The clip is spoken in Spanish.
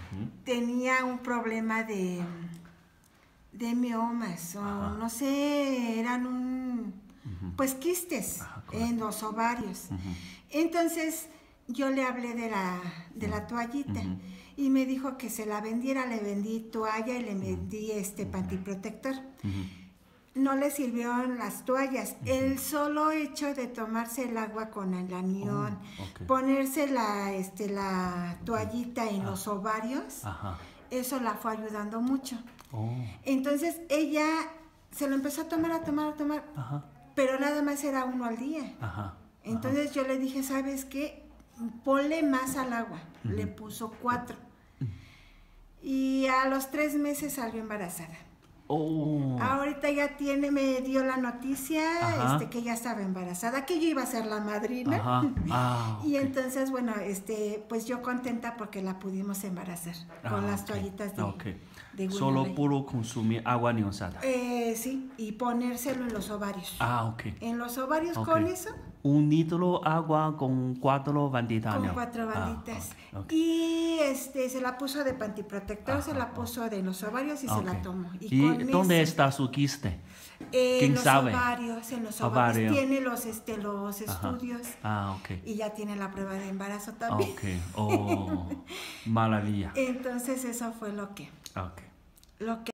tenía un problema de miomas, o no sé, eran pues quistes en los ovarios. Entonces yo le hablé de la toallita y me dijo que se la vendiera. Le vendí toalla y le vendí pantiprotector. No le sirvieron las toallas. El solo hecho de tomarse el agua con el anión, ponerse la toallita en los ovarios, eso la fue ayudando mucho. Entonces ella se lo empezó a tomar, pero nada más era uno al día. Entonces yo le dije, ¿sabes qué? Ponle más al agua. Le puso 4. Y a los 3 meses salió embarazada. Ahorita ya me dio la noticia que ya estaba embarazada, que yo iba a ser la madrina. Y entonces, bueno, pues yo contenta porque la pudimos embarazar con las toallitas de Guinalay. Solo puro consumir agua ionizada. Sí, y ponérselo en los ovarios. En los ovarios con eso. 1 litro agua con 4 banditas. Con 4 banditas. Y se la puso de pantiprotector, se la puso de los ovarios y se la tomó. ¿Y dónde está su quiste? ¿Quién sabe? En los ovarios. Tiene los estudios. Y ya tiene la prueba de embarazo también. Maravilla. Entonces eso fue lo que